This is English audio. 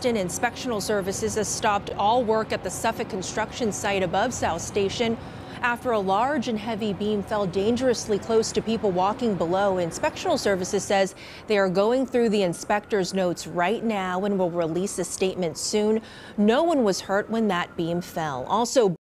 Boston, inspectional services has stopped all work at the Suffolk construction site above South Station after a large and heavy beam fell dangerously close to people walking below. Inspectional services says they are going through the inspector's notes right now and will release a statement soon. No one was hurt when that beam fell. Also,